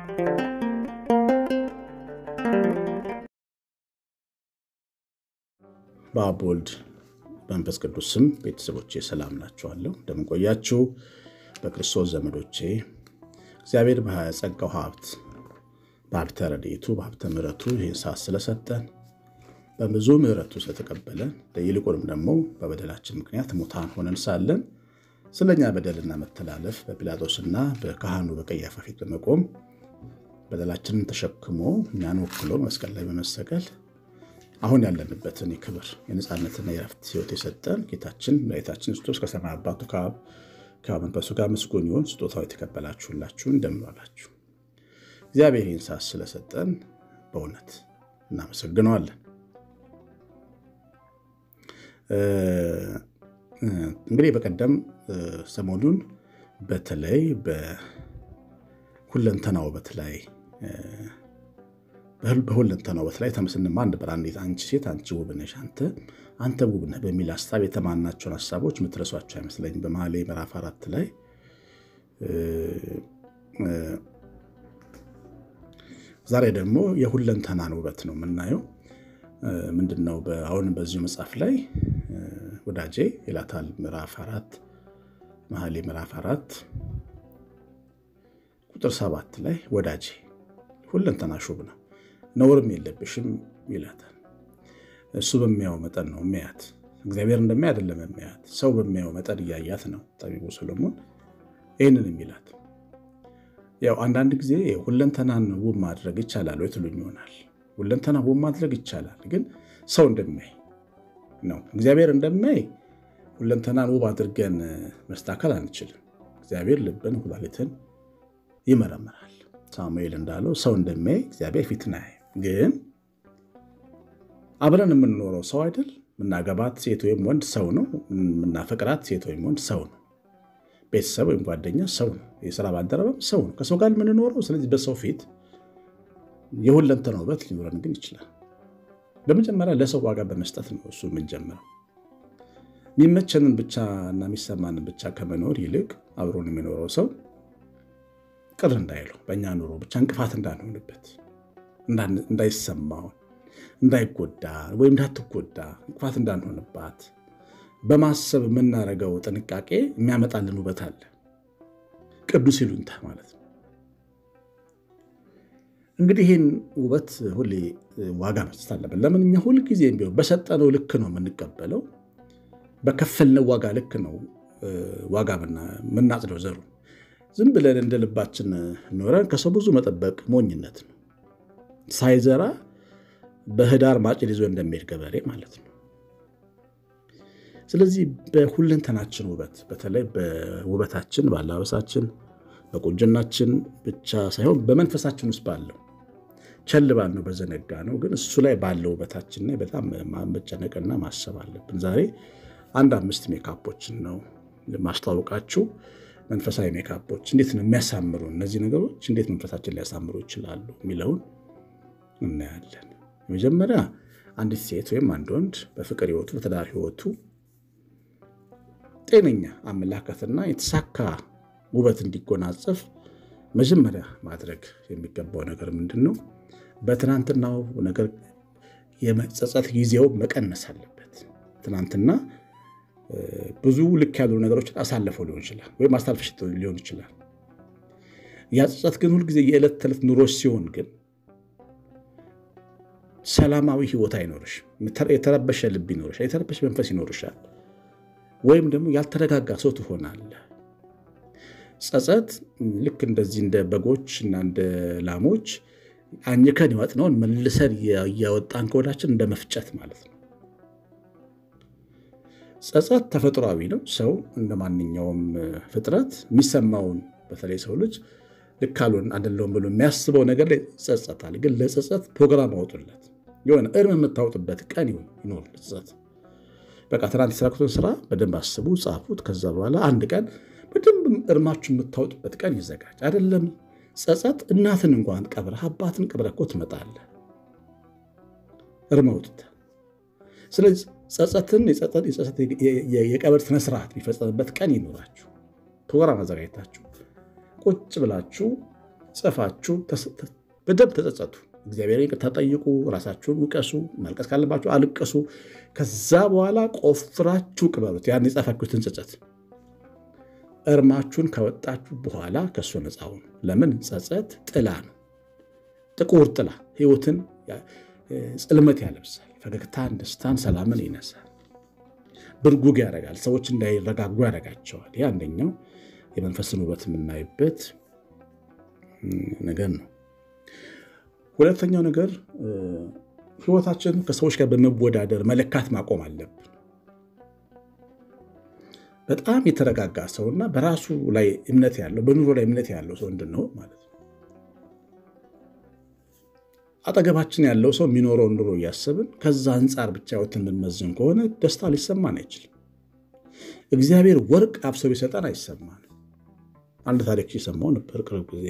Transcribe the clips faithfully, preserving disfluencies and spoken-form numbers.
በአብ ወልድ በመንፈስ ቅዱስ ስም ቤተሰቦቼ ሰላም ናችኋለሁ። እንደምን ቆያችሁ? በክርስቶስ ዘመዶቼ እግዚአብሔር በጸጋው ሀብት በሀብተ ረድኤቱ በሀብተ ምሕረቱ ይህን ሰዓት ስለሰጠን በብዙ ምሕረቱ ስለተቀበለን ይልቁንም ደግሞ በበደላችን ምክንያት ሙታን ሆነን ሳለን ስለኛ በደልና መተላለፍ በጲላጦስና በካህኑ በቀያፋ ፊት በመቆም በደላችንን ተሸክሞ እኛን ወክሎ መስቀል ላይ በመሰቀል አሁን ያለንበትን የክብር የነጻነትና የረፍት ሕይወት የሰጠን ጌታችን መድኃኒታችን ክርስቶስ ከሰማይ አባቱ ከአብ ከመንፈሱ ጋር ምስጉን ይሁን። ስጦታው የተቀበላችሁላችሁ እንደምን ዋላችሁ? እግዚአብሔር ይህን ሰዓት ስለሰጠን በእውነት እናመሰግነዋለን። እንግዲህ በቀደም ሰሞኑን በተለይ በሁለንተና ውበት ላይ በሁለንተና ውበት ላይ ተመስልንማ አንድ በራንዲት አንቺ ሴት አንቺ ውብ ነሽ አንተ አንተ ውብ ነህ በሚል ሐሳብ የተማናቸውን ሐሳቦች ምትረሷቸው አይመስለኝም። በመኃልየ ምዕራፍ አራት ላይ ዛሬ ደግሞ የሁለንተናን ውበት ነው የምናየው። ምንድነው በአሁን በዚሁ መጽሐፍ ላይ ወዳጄ ይላታል ምዕራፍ አራት መኃልየ ምዕራፍ አራት ቁጥር ሰባት ላይ ወዳጄ ሁለንተናሽ ውብ ነው ነውርም የለብሽም ይላታል። እሱ በሚያየው መጠን ነው የሚያያት። እግዚአብሔር እንደሚያይ አይደለም የሚያያት፣ ሰው በሚያየው መጠን እያያት ነው ጠቢቡ ሰሎሞን ይህንን የሚላት። ያው አንዳንድ ጊዜ ሁለንተናን ውብ ማድረግ ይቻላል ወይ ትሉኝ ይሆናል። ሁለንተና ውብ ማድረግ ይቻላል፣ ግን ሰው እንደሚያይ ነው። እግዚአብሔር እንደሚያይ ሁለንተናን ውብ አድርገን መስተካከል አንችልም። እግዚአብሔር ልብን ኩላሊትን ይመረምራል። ሳሙኤል እንዳለው ሰው እንደሚያይ እግዚአብሔር ፊትን አያይም። ግን አብረን የምንኖረው ሰው አይደል? ምናገባት ሴት ወይም ወንድ ሰው ነው። ምናፈቅራት ሴት ወይም ወንድ ሰው ነው። ቤተሰብ ወይም ጓደኛ ሰው ነው። የሥራ ባልደረባም ሰው ነው። ከሰው ጋር የምንኖረው። ስለዚህ በሰው ፊት የሁለንተና ውበት ሊኖረን ግን ይችላል። በመጀመሪያ ለሰው ዋጋ በመስጠት ነው እሱ የምንጀምረው። የሚመቸንን ብቻ እና የሚሰማንን ብቻ ከመኖር ይልቅ አብሮን የሚኖረው ሰው ቅር እንዳይለው በእኛ ኑሮ ብቻ እንቅፋት እንዳንሆንበት እንዳይሰማው እንዳይጎዳ ወይም እንዳትጎዳ እንቅፋት እንዳንሆንባት በማሰብ የምናደርገው ጥንቃቄ የሚያመጣልን ውበት አለ። ቅዱስ ይሉንታ ማለት ነው። እንግዲህ ይህን ውበት ሁሌ ዋጋ መስጠት አለብን። ለምን? እኛ ሁል ጊዜ ቢሆን በሰጠነው ልክ ነው የምንቀበለው። በከፈልነው ዋጋ ልክ ነው ዋጋ የምናጭደው ዘሩ። ዝም ብለን እንደ ልባችን ኖረን ከሰው ብዙ መጠበቅ ሞኝነት ነው። ሳይዘራ በህዳር ማጭድ ይዞ እንደሚሄድ ገበሬ ማለት ነው። ስለዚህ በሁለንተናችን ውበት፣ በተለይ በውበታችን ባለባበሳችን በቁንጅናችን ብቻ ሳይሆን በመንፈሳችን ውስጥ ባለው ቸል ባልነው በዘነጋ ነው ግን እሱ ላይ ባለው ውበታችን ላይ በጣም መጨነቅና ማሰብ አለብን። ዛሬ አንድ አምስት ሜካፖችን ነው ማስተዋወቃችሁ። መንፈሳዊ ሜካፖች እንዴት ነው የሚያሳምሩ፣ እነዚህ ነገሮች እንዴት መንፈሳችን ሊያሳምሩ ይችላሉ የሚለውን እናያለን። መጀመሪያ አንዲት ሴት ወይም አንድ ወንድ በፍቅር ህይወቱ በትዳር ህይወቱ ጤነኛ አመላከትና የተሳካ ውበት እንዲጎናጸፍ መጀመሪያ ማድረግ የሚገባው ነገር ምንድነው? በትናንትናው ነገር የመጸጸት ጊዜው መቀነስ አለበት። ትናንትና ብዙ ልክ ያሉ ነገሮችን አሳልፈው ሊሆን ይችላል ወይም አሳልፈሽ ሊሆን ይችላል። ያጸጸት ግን ሁሉ ጊዜ የዕለት ተዕለት ኑሮሽ ሲሆን ግን ሰላማዊ ህይወት አይኖርሽ። የተረበሸ ልብ ይኖርሻል፣ የተረበሸ መንፈስ ይኖርሻል፣ ወይም ደግሞ ያልተረጋጋ ሰው ትሆናለህ። ጸጸት ልክ እንደዚህ እንደ በጎች እና እንደ ላሞች አኝከን ይወጥነውን መልሰን ያወጣን ከወዳችን እንደ መፍጨት ማለት ነው። ጸጸት ተፈጥሯዊ ነው። ሰው እንደማንኛውም ፍጥረት የሚሰማውን በተለይ ሰው ልጅ ልክ አልሆን አይደለም ብሎ የሚያስበው ነገር ላይ ጸጸታል። ግን ለጸጸት ፕሮግራም አውጡለት። የሆነ እርም የምታወጡበት ቀን ይኖር ጸጸት። በቃ ትናንት የሰራኩትን ስራ በደንብ አስቡ፣ ጻፉት። ከዛ በኋላ አንድ ቀን በደንብ እርማችሁ የምታወጡበት ቀን ይዘጋጅ። አይደለም ጸጸት እናትን እንኳን ቀብረህ አባትን ቀብረህ እኮ ትመጣለህ እርም አውጥተህ። ስለዚህ ጸጸትን የጸጸት የጸጸት የቀብር ስነ ስርዓት ቢፈጸምበት ቀን ይኖራችሁ ፕሮግራም አዘጋጅታችሁ ቁጭ ብላችሁ ጽፋችሁ በደንብ ተጸጸቱ። እግዚአብሔርን ይቅርታ ጠይቁ። ራሳችሁን ውቀሱ። ማልቀስ ካለባችሁ አልቀሱ። ከዛ በኋላ ቆፍራችሁ ቅበሩት ያን የጻፋችሁትን ጸጸት። እርማችሁን ከወጣችሁ በኋላ ከሱ ነፃ ሁኑ። ለምን? ጸጸት ጥላ ነው፣ ጥቁር ጥላ ህይወትን ጽልመት ያለብሳል። ፈገግታን፣ ደስታን፣ ሰላምን ይነሳል። ብርጉግ ያደርጋል። ሰዎች እንዳይረጋጉ ያደርጋቸዋል። ይህ አንደኛው የመንፈስን ውበት የምናይበት ነገር ነው። ሁለተኛው ነገር ህይወታችን ከሰዎች ጋር በመወዳደር መለካት ማቆም አለብን። በጣም የተረጋጋ ሰውና በራሱ ላይ እምነት ያለው በኑሮ ላይ እምነት ያለው ሰው እንድንሆን ማለት ነው። አጠገባችን ያለው ሰው የሚኖረው ኑሮ እያሰብን ከዛ አንጻር ብቻ ህይወትን የምንመዝን ከሆነ ደስታ ሊሰማን አይችልም። እግዚአብሔር ወርቅ አፍሶ ቢሰጠን አይሰማን። አንድ ታሪክ ሲሰማው ነበር ቅርብ ጊዜ።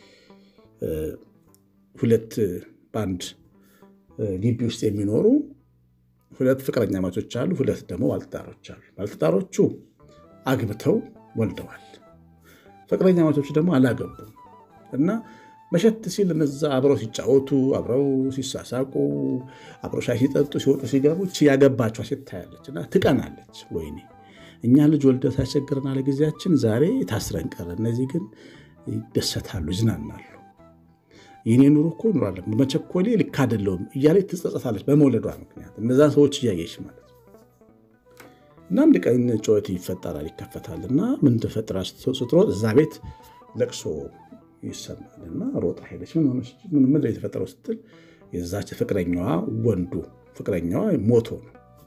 ሁለት ባንድ ግቢ ውስጥ የሚኖሩ ሁለት ፍቅረኛ ማቾች አሉ። ሁለት ደግሞ ባልተዳሮች አሉ። ባልተዳሮቹ አግብተው ወልደዋል። ፍቅረኛ ማቾቹ ደግሞ አላገቡም እና መሸት ሲል እነዛ አብረው ሲጫወቱ፣ አብረው ሲሳሳቁ፣ አብረው ሻይ ሲጠጡ፣ ሲወጡ ሲገቡ ያገባቸው ሴት ታያለች እና ትቀናለች። ወይኔ እኛ ልጅ ወልደት ያስቸግረን አለ ጊዜያችን ዛሬ ታስረን ቀረ። እነዚህ ግን ይደሰታሉ፣ ይዝናናሉ። የኔ ኑሮ እኮ ኑራለን በመቸኮሌ ልክ አይደለም እያለች ትጸጸታለች በመውለዷ ምክንያት። እነዛን ሰዎች እያየሽ ማለት ነው። እና አንድ ቀን ጩኸት ይፈጠራል፣ ይከፈታልና ምን ተፈጥራ ስትሮጥ እዛ ቤት ለቅሶ ይሰማልና ሮጣ ሄደች። ምን ሆነች? ምን ምን የተፈጠረው ስትል የዛች ፍቅረኛዋ ወንዱ ፍቅረኛዋ ሞቶ ነው።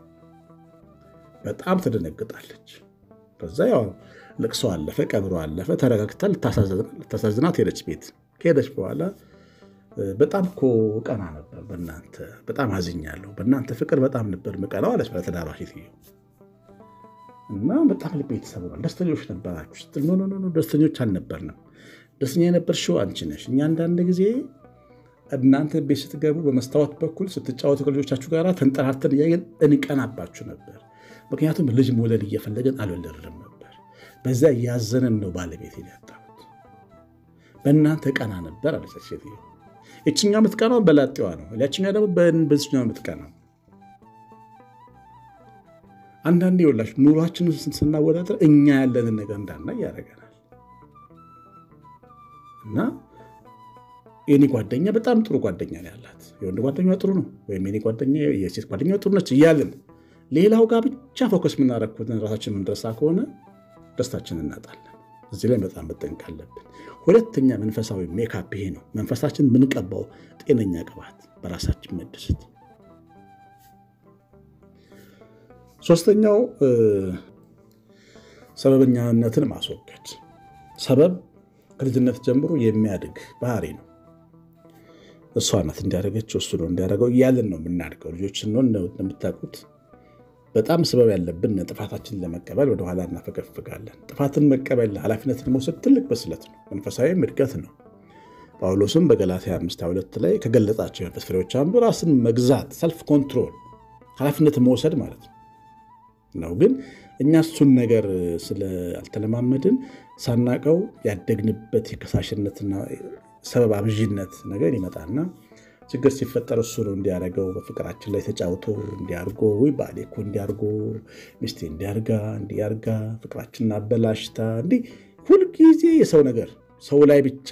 በጣም ተደነግጣለች። ከዛ ያው ለቅሶ አለፈ፣ ቀብሮ አለፈ። ተረጋግታ ልታሳዝናት ሄደች ቤት። ከሄደች በኋላ በጣም እኮ ቀና ነበር በእናንተ በጣም አዝኛለሁ፣ በእናንተ ፍቅር በጣም ነበር መቀናው አለች ባለትዳሯ ሴትዮ። እና በጣም ልቤ ተሰብሯል። ደስተኞች ነበራችሁ ስትል ኖ ኖ ኖ ደስተኞች አልነበርንም። ደስተኛ የነበርሽው አንቺ ነሽ። እኛ አንዳንድ ጊዜ እናንተ ቤት ስትገቡ በመስታወት በኩል ስትጫወቱ ከልጆቻችሁ ጋር ተንጠራርተን እያየን እንቀናባችሁ ነበር። ምክንያቱም ልጅ መውለድ እየፈለገን አልወለድንም ነበር። በዛ እያዘነን ነው ባለቤት ያጣሁት። በእናንተ ቀና ነበር አለች ሴትዮ። እቺኛው የምትቀናው በላጤዋ ነው፣ ያቺኛው ደግሞ በእንበዝኛው የምትቀናው። አንዳንዴ ይኸውላችሁ ኑሯችንን ስናወዳደር እኛ ያለንን ነገር እንዳናይ ያደርገናል። እና የኔ ጓደኛ በጣም ጥሩ ጓደኛ ነው ያላት፣ የወንድ ጓደኛዋ ጥሩ ነው፣ ወይም የኔ ጓደኛ የሴት ጓደኛዋ ጥሩ ነች እያልን ሌላው ጋር ብቻ ፎከስ የምናደርግበትን ራሳችን የምንረሳ ከሆነ ደስታችንን እናጣለን። እዚህ ላይ በጣም መጠንቀቅ አለብን። ሁለተኛ መንፈሳዊ ሜካፕ ይሄ ነው። መንፈሳችን ምንቀባው ጤነኛ ቅባት፣ በራሳችን መደሰት። ሶስተኛው ሰበበኛነትን ማስወገድ። ሰበብ ከልጅነት ጀምሮ የሚያድግ ባህሪ ነው። እሷ ናት እንዲያደርገችው እሱ ነው እንዲያደርገው እያልን ነው የምናድገው። ልጆችን ነው እንደምታውቁት በጣም ሰበብ ያለብን ጥፋታችንን ለመቀበል ወደ ኋላ እናፈገፍጋለን። ጥፋትን መቀበል ኃላፊነትን መውሰድ ትልቅ በስለት ነው፣ መንፈሳዊ እድገት ነው። ጳውሎስም በገላትያ አምስት ሁለት ላይ ከገለጻቸው የመንፈስ ፍሬዎች አንዱ ራስን መግዛት ሰልፍ ኮንትሮል ኃላፊነትን መውሰድ ማለት ነው። ግን እኛ እሱን ነገር ስላልተለማመድን ሳናቀው ያደግንበት የከሳሽነትና ሰበብ አብዥነት ነገር ይመጣና ችግር ሲፈጠር እሱ ነው እንዲያደርገው በፍቅራችን ላይ ተጫውቶ እንዲያርጎ ወይ ባሌ እኮ እንዲያርጎ ሚስቴ እንዲያርጋ እንዲያርጋ ፍቅራችንን አበላሽታ እንዲህ ሁልጊዜ የሰው ነገር ሰው ላይ ብቻ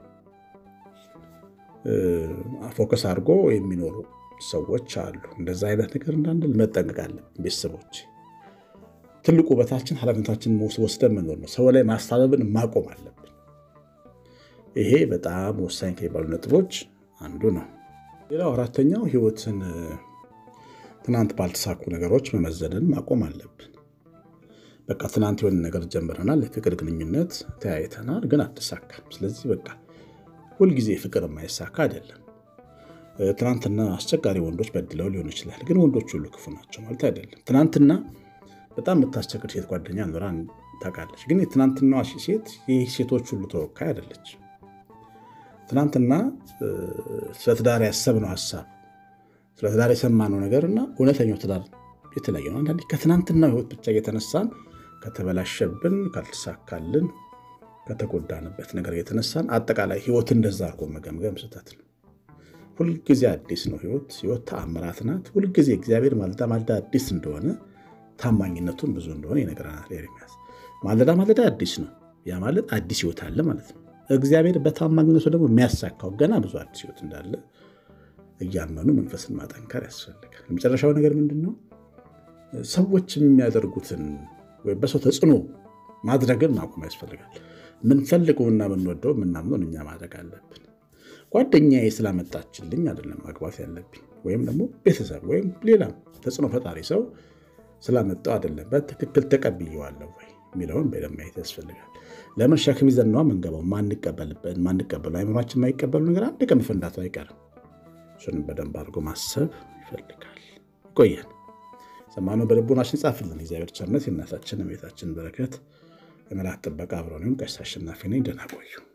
ፎከስ አድርጎ የሚኖሩ ሰዎች አሉ። እንደዛ አይነት ነገር እንዳንል መጠንቀቅ አለብን። ቤተሰቦች ትልቁ ውበታችን ኃላፊነታችንን ወስደን መኖር ነው። ሰው ላይ ማሳበብን ማቆም አለብን። ይሄ በጣም ወሳኝ ከሚባሉ ነጥቦች አንዱ ነው። ሌላው አራተኛው ህይወትን ትናንት ባልተሳኩ ነገሮች መመዘንን ማቆም አለብን። በቃ ትናንት የሆነ ነገር ጀምረናል፣ የፍቅር ግንኙነት ተያይተናል፣ ግን አልተሳካም። ስለዚህ በቃ ሁልጊዜ ፍቅር የማይሳካ አይደለም። ትናንትና አስቸጋሪ ወንዶች በድለው ሊሆን ይችላል፣ ግን ወንዶች ሁሉ ክፉ ናቸው ማለት አይደለም። ትናንትና በጣም የምታስቸግር ሴት ጓደኛ ኖራን ታውቃለች፣ ግን የትናንትናዋ ሴት የሴቶች ሁሉ ተወካይ አይደለች። ትናንትና ስለ ትዳር ያሰብነው ሐሳብ ስለ ትዳር የሰማነው ነገርና እውነተኛው ትዳር የተለያየ ነው። አንዳንዴ ከትናንትናው ህይወት ብቻ እየተነሳን ከተበላሸብን ካልተሳካልን ከተጎዳንበት ነገር የተነሳን አጠቃላይ ህይወት እንደዛ አድርጎ መገምገም ስህተት ነው። ሁልጊዜ አዲስ ነው ህይወት። ህይወት ተአምራት ናት። ሁልጊዜ እግዚአብሔር ማለዳ ማለዳ አዲስ እንደሆነ ታማኝነቱን ብዙ እንደሆነ ይነግረናል ኤርምያስ። ማለዳ ማለዳ አዲስ ነው። ያ ማለት አዲስ ህይወት አለ ማለት ነው። እግዚአብሔር በታማኝነቱ ደግሞ የሚያሳካው ገና ብዙ አዲስ ህይወት እንዳለ እያመኑ መንፈስን ማጠንከር ያስፈልጋል። የመጨረሻው ነገር ምንድነው? ሰዎች የሚያደርጉትን ወይ በሰው ተጽዕኖ ማድረግን ማቆም ያስፈልጋል። ምንፈልገውና ምንወደው ምናምነው እኛ ማድረግ አለብን። ጓደኛዬ ስላመጣችልኝ አይደለም ማግባት ያለብኝ፣ ወይም ደግሞ ቤተሰብ ወይም ሌላ ተጽዕኖ ፈጣሪ ሰው ስላመጣው አይደለም በትክክል ተቀብየዋለሁ ወይ የሚለውን በደንብ ማየት ያስፈልጋል። ለምን ሸክም ይዘን ነው የምንገባው? ማንቀበልበት ማንቀበለው አይምሯችን የማይቀበሉ ነገር አንድ ቀን መፈንዳቱ አይቀርም። እሱንም በደንብ አድርጎ ማሰብ ይፈልጋል። ቆየን ሰማነው በልቦናችን ጻፍልን። እግዚአብሔር ቸርነት የእናታችን የቤታችን በረከት የመላእክት ጥበቃ አብሮን ይሁን። ቀሲስ አሸናፊ ነኝ። ደህና ቆዩ።